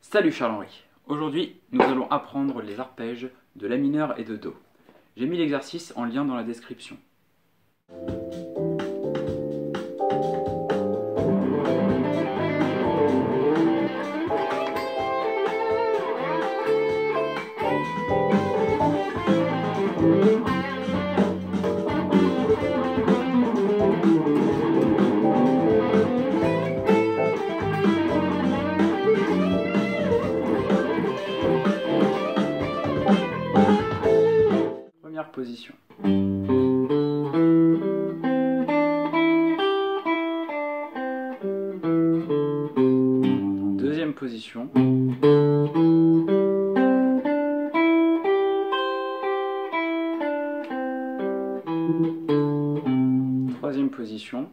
Salut Charles-Henri. Aujourd'hui, nous allons apprendre les arpèges de La mineur et de Do. J'ai mis l'exercice en lien dans la description. Première position. Deuxième position. Troisième position.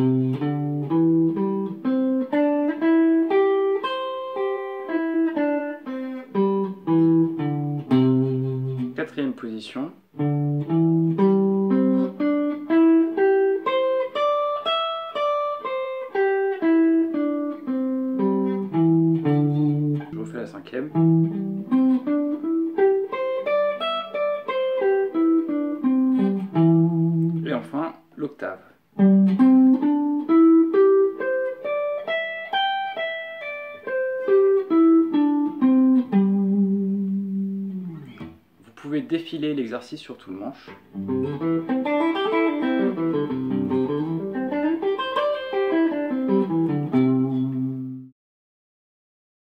Quatrième position. Je refais la cinquième. Et enfin, l'octave. Vous pouvez défiler l'exercice sur tout le manche.